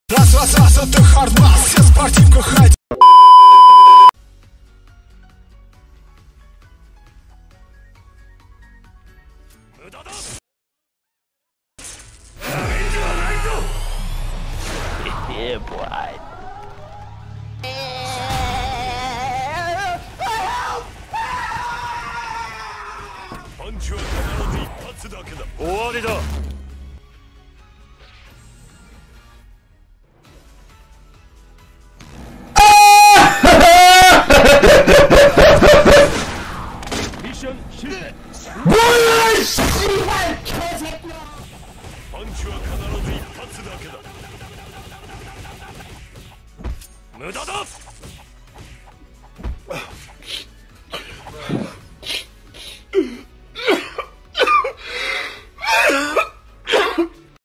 Раз, это хардбас, все спортивку хоть. Yeah, boy. Punchは必ず一発だけだ。終わりだ。ミッション失敗。パンチは必ず一発だけだ。無駄だ。